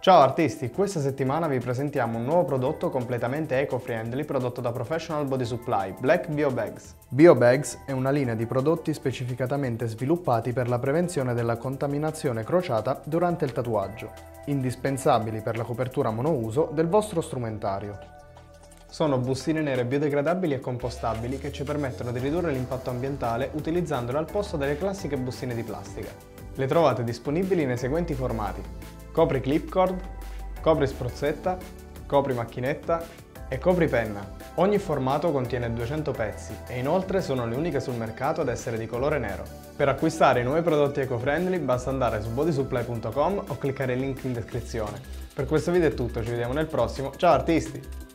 Ciao artisti, questa settimana vi presentiamo un nuovo prodotto completamente eco-friendly prodotto da Professional Body Supply, Black Bio Bags. Bio Bags è una linea di prodotti specificatamente sviluppati per la prevenzione della contaminazione crociata durante il tatuaggio, indispensabili per la copertura monouso del vostro strumentario. Sono bustine nere biodegradabili e compostabili che ci permettono di ridurre l'impatto ambientale utilizzandole al posto delle classiche bustine di plastica. Le trovate disponibili nei seguenti formati: copri clipcord, copri spruzzetta, copri macchinetta e copri penna. Ogni formato contiene 200 pezzi e inoltre sono le uniche sul mercato ad essere di colore nero. Per acquistare i nuovi prodotti eco-friendly basta andare su bodysupply.com o cliccare il link in descrizione. Per questo video è tutto, ci vediamo nel prossimo. Ciao artisti!